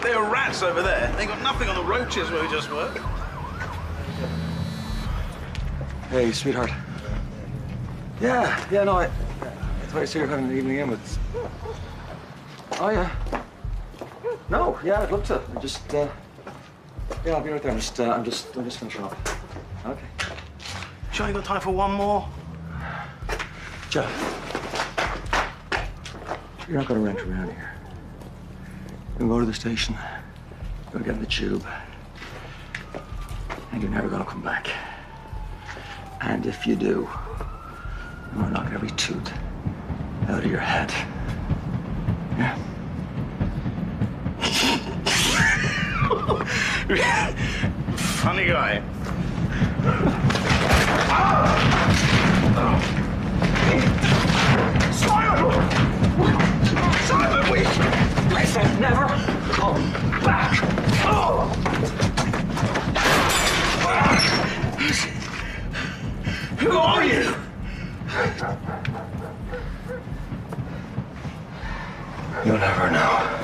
There are rats over there. They got nothing on the roaches where we just were. Hey, sweetheart. Yeah, no, I thought you said you're having an evening in with... Oh, yeah. No, yeah, I'd love to. I just, yeah, I'll be right there. I'm just finishing up. Okay. Sure you got time for one more? Jeff, you're not gonna rent around here. You can go to the station, go get in the tube, and you're never gonna come back. And if you do, I'm gonna knock every tooth out of your head. Yeah? Funny guy. Simon, wait! I said never come back! Who are you? You'll never know.